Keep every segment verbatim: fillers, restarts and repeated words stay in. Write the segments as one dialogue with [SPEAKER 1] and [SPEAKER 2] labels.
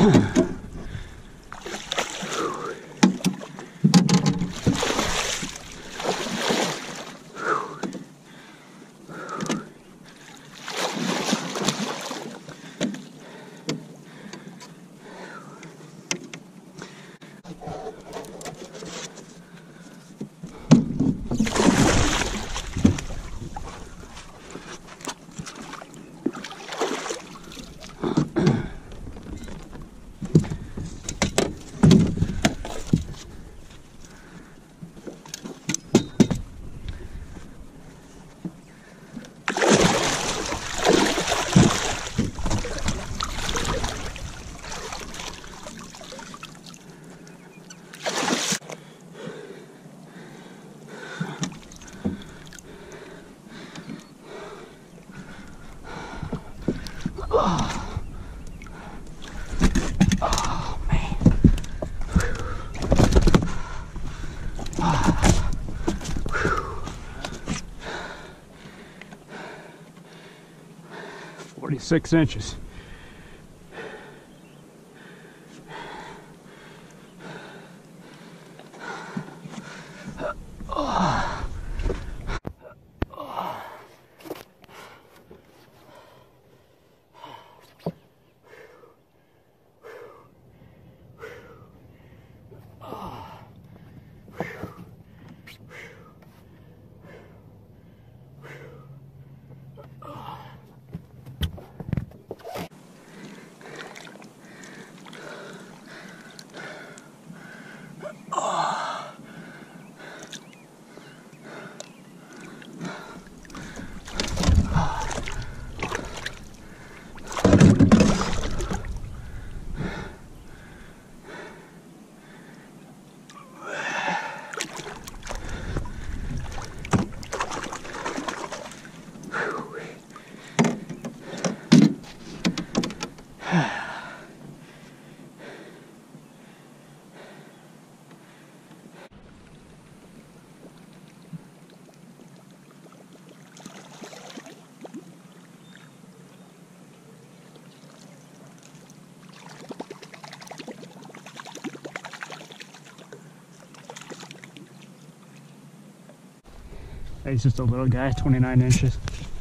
[SPEAKER 1] forty-six inches. He's just a little guy, twenty-nine inches.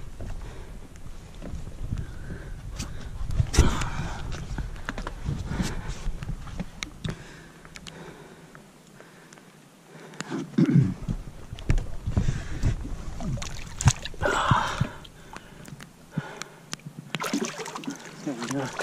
[SPEAKER 1] There we go.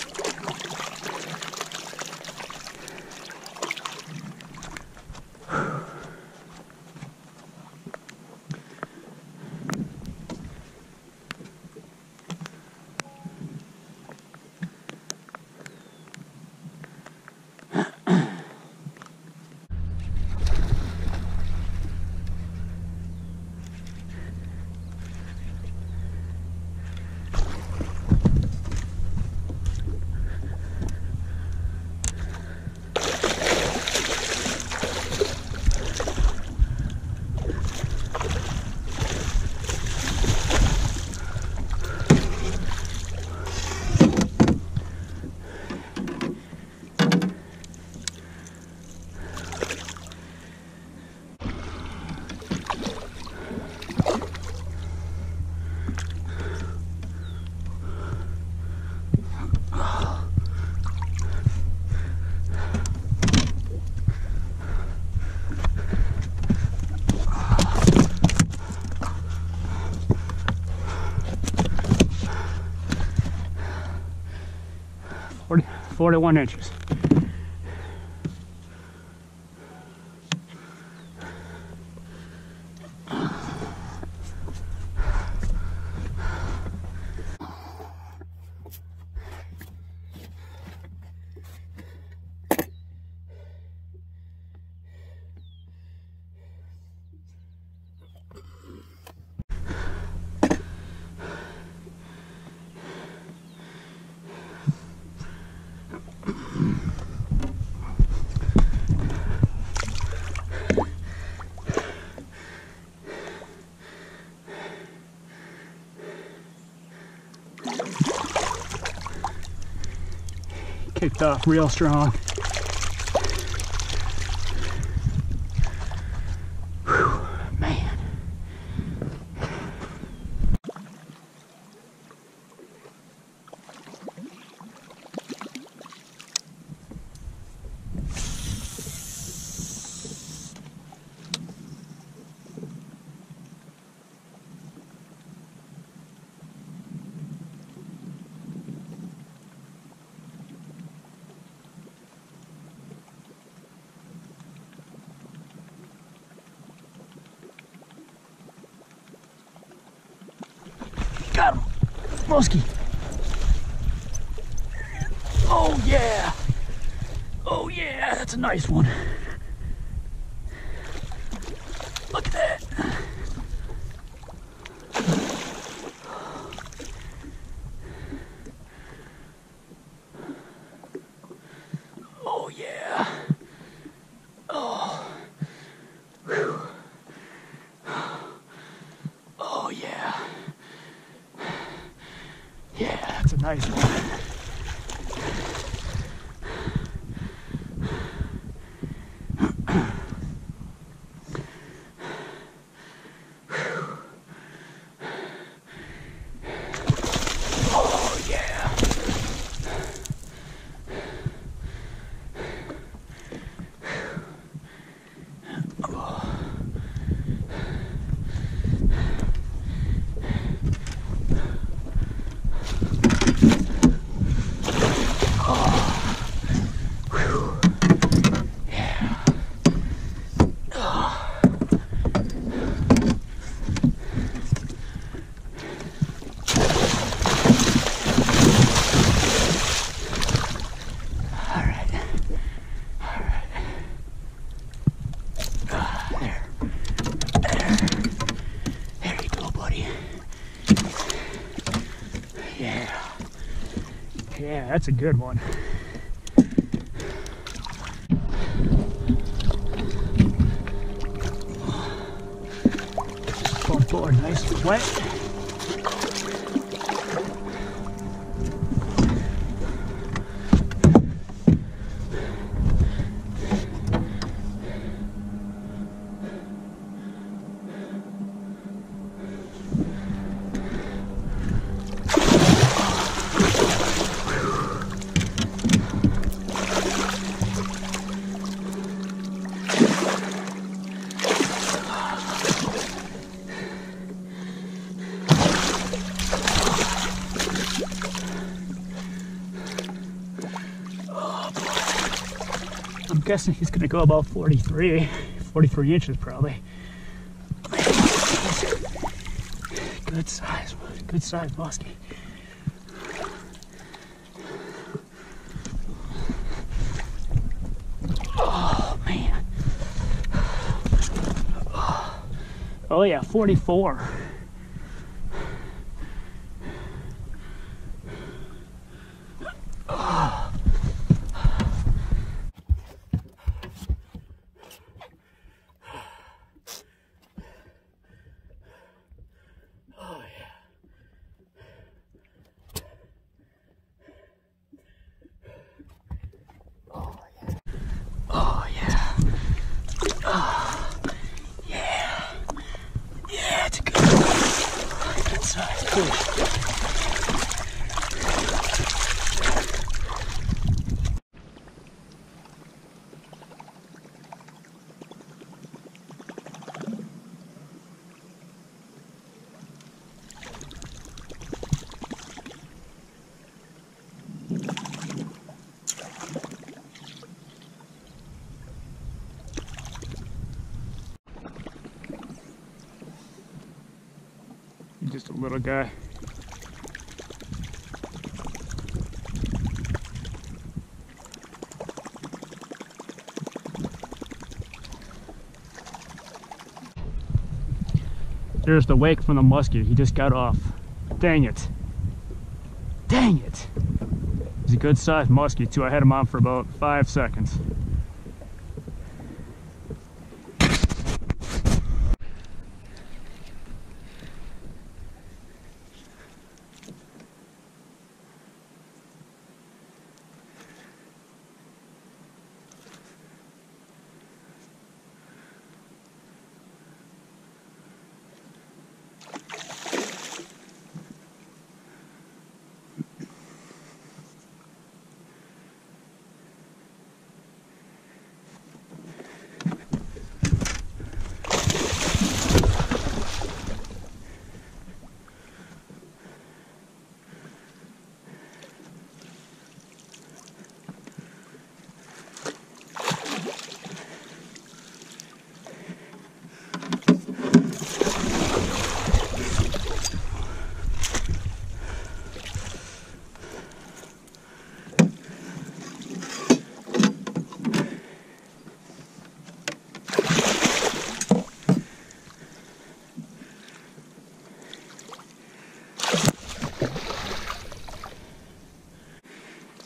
[SPEAKER 1] forty-one inches. Kicked off real strong. Whew, man. Got him! Muskie! Oh yeah! Oh yeah, that's a nice one. Look at that. Oh yeah. Oh. Whew. Oh yeah. Yeah, that's a nice one. Oh yeah. Yeah, that's a good one. Front board nice and wet. I'm guessing he's gonna go about forty-three, forty-three inches probably. Good size, good size muskie. Oh man. Oh yeah, forty-four. Just a little guy. There's the wake from the muskie. He just got off. Dang it. Dang it. He's a good sized muskie too. I had him on for about five seconds.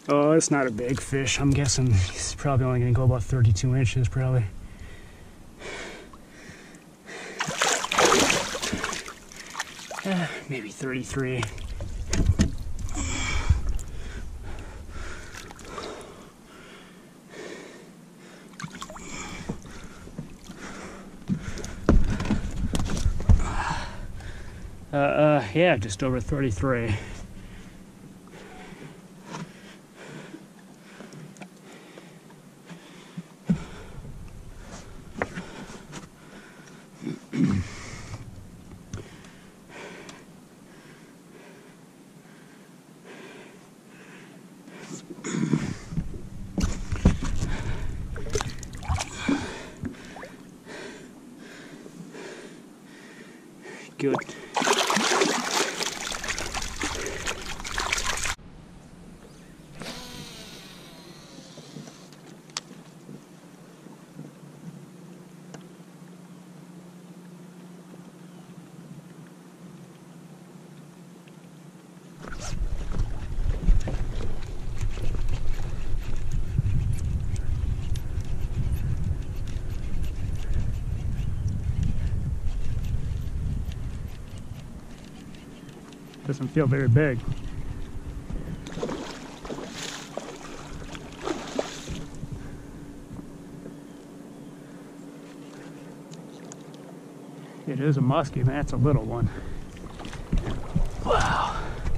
[SPEAKER 1] Oh, it's not a big fish. I'm guessing he's probably only going to go about thirty-two inches, probably. Uh, maybe thirty-three. Uh, uh, yeah, just over thirty-three. Good. Doesn't feel very big. It is a muskie, man. It's a little one. Wow.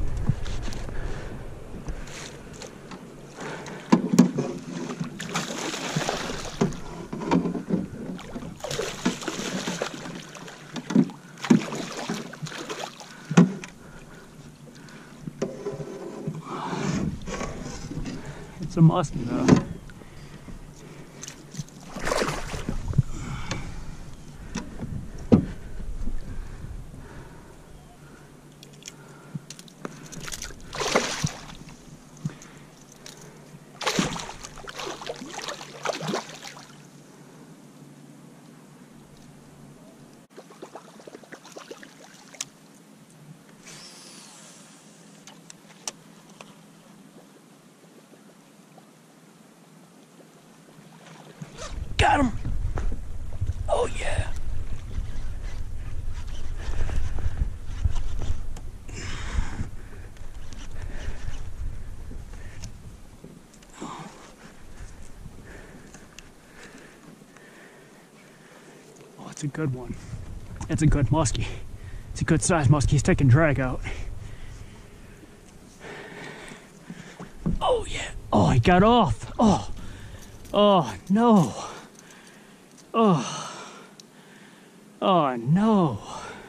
[SPEAKER 1] It's a muskie though. Got him! Oh yeah! Oh, it's a good one. It's a good muskie. It's a good size muskie. He's taking drag out. Oh yeah! Oh, he got off! Oh! Oh no! Oh, oh no.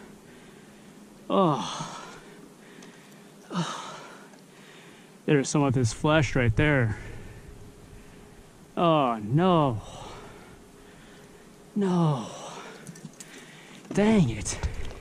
[SPEAKER 1] Oh. Oh. There's some of his flesh right there. Oh no. No. Dang it.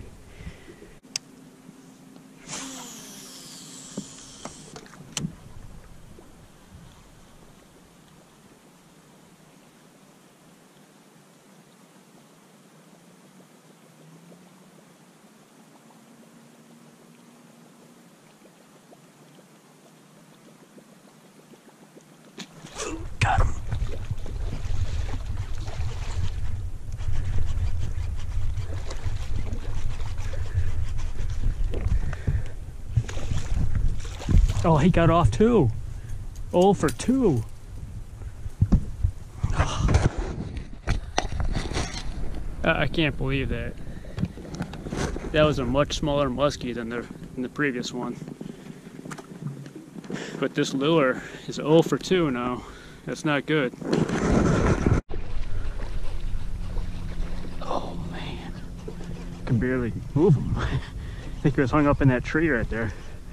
[SPEAKER 1] Got him. Oh, he got off too. Oh for two. Oh. I can't believe that. That was a much smaller muskie than the, than the previous one. But this lure is oh for two now. That's not good. Oh man, I can barely move him. I think he was hung up in that tree right there.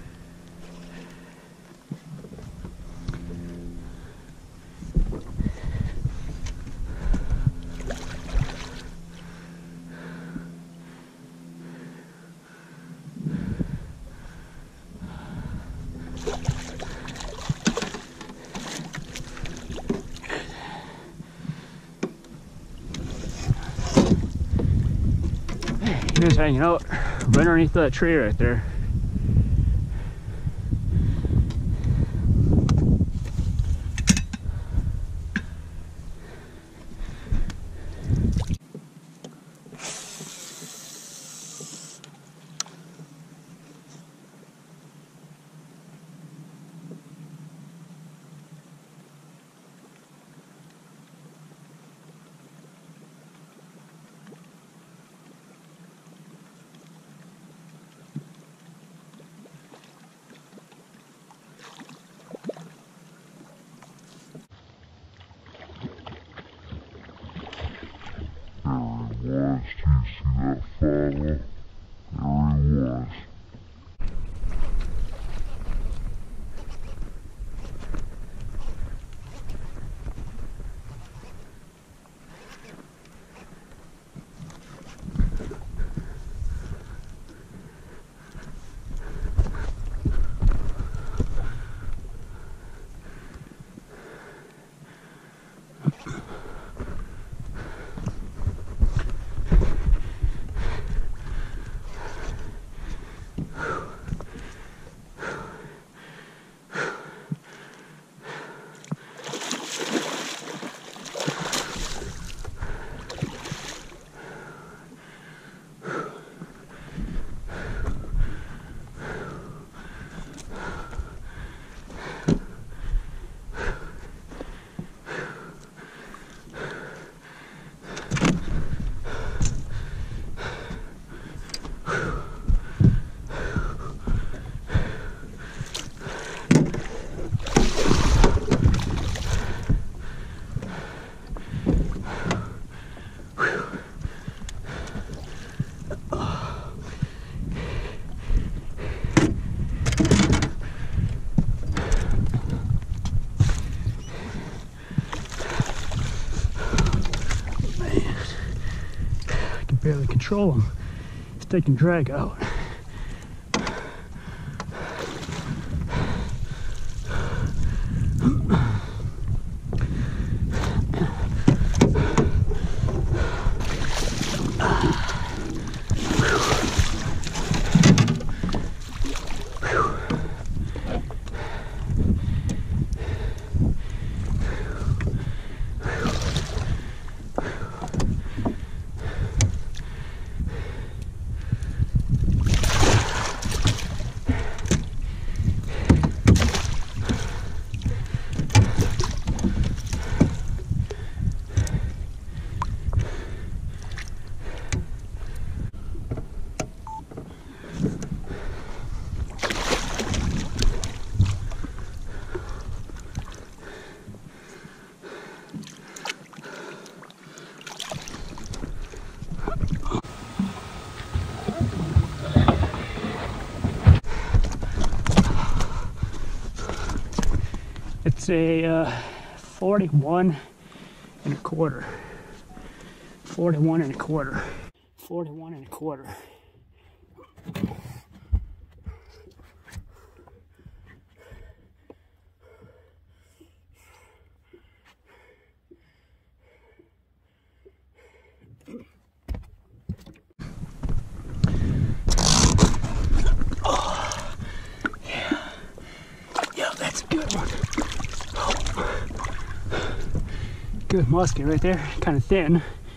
[SPEAKER 1] He was hanging out right underneath that tree right there. control him. He's taking drag out. It's a uh, forty-one and a quarter. forty-one and a quarter. forty-one and a quarter. Oh, yeah. Yeah, that's a good one. Good muskie right there, kind of thin,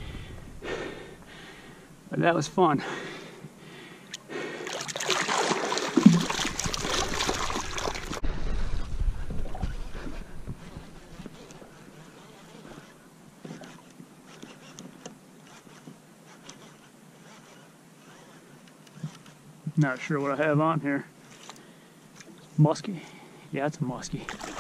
[SPEAKER 1] but that was fun. Not sure what I have on here. Muskie? Yeah, it's a muskie.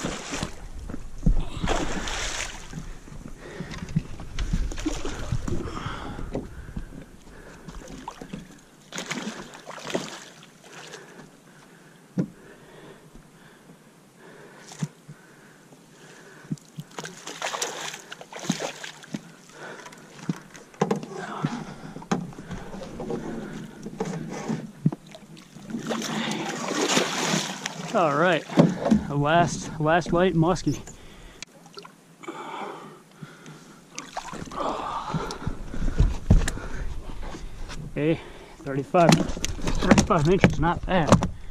[SPEAKER 1] All right, the last last light muskie. Okay, thirty-five, thirty-five inches, not bad.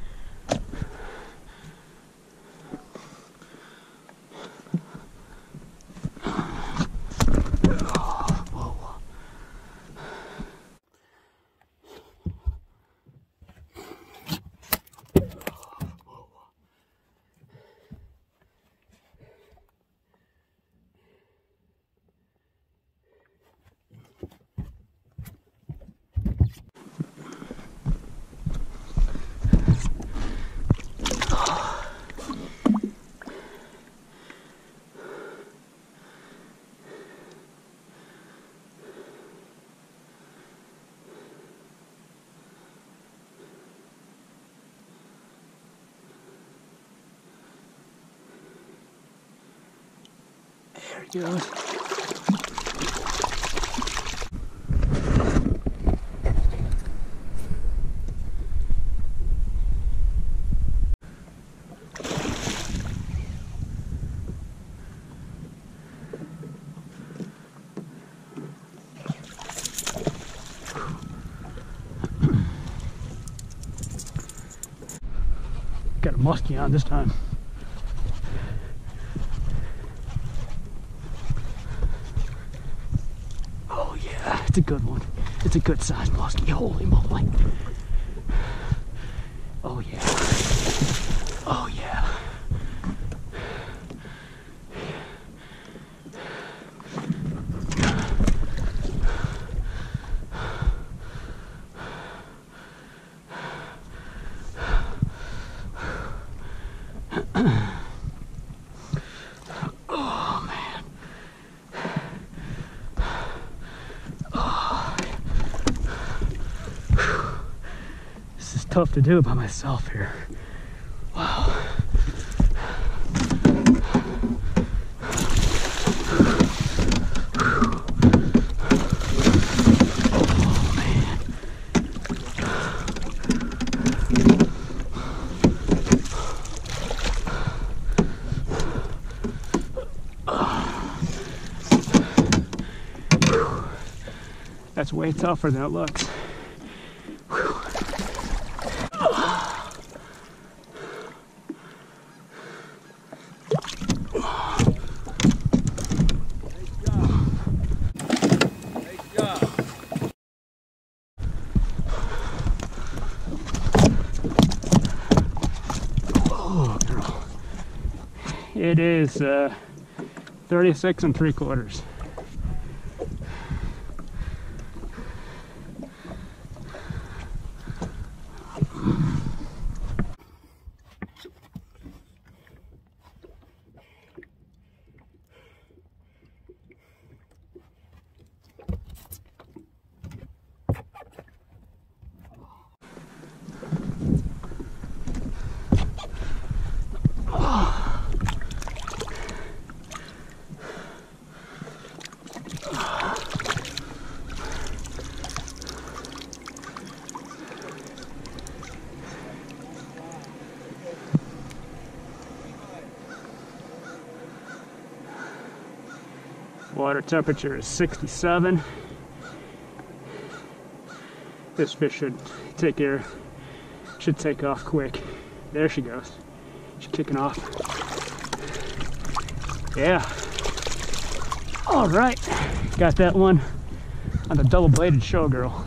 [SPEAKER 1] There he goes. Got a muskie on this time. Oh yeah, it's a good one. It's a good size muskie. Holy moly. Oh yeah. Oh yeah. Oh man. Oh. This is tough to do by myself here. Wow. Oh man. That's way tougher than it looks. Whew. It is uh, thirty-six and three quarters. Water temperature is sixty-seven. This fish should take air, should take off quick. There she goes. She's kicking off. Yeah. All right, got that one on the double-bladed showgirl.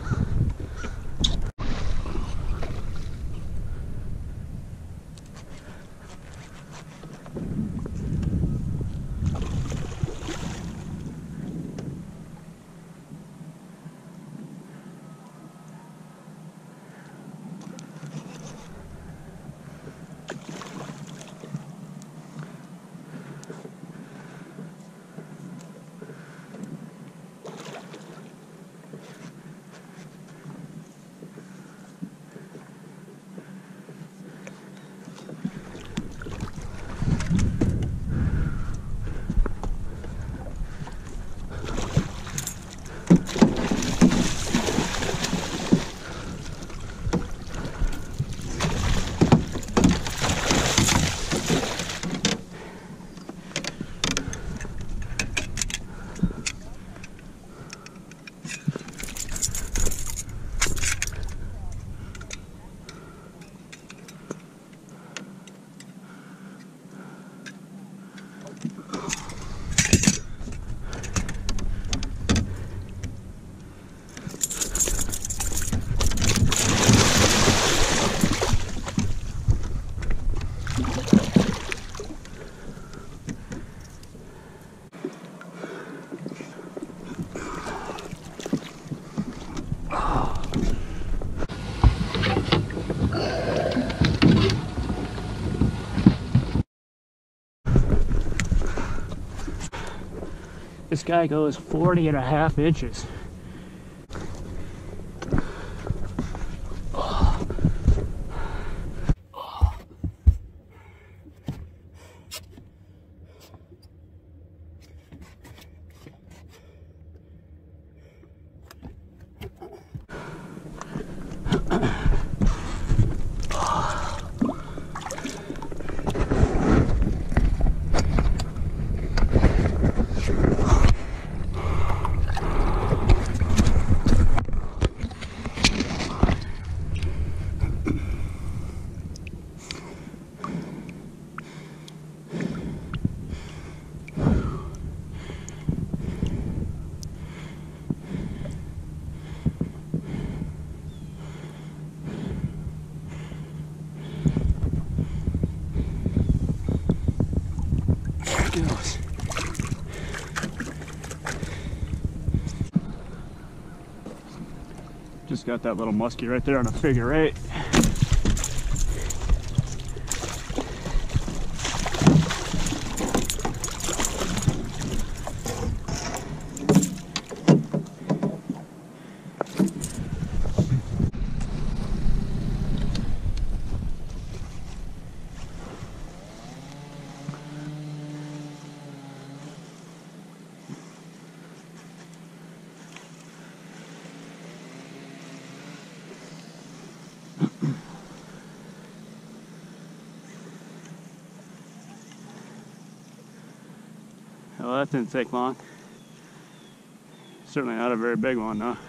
[SPEAKER 1] This guy goes forty and a half inches. Goes. Just got that little muskie right there on a figure eight. Well, that didn't take long. Certainly not a very big one, though.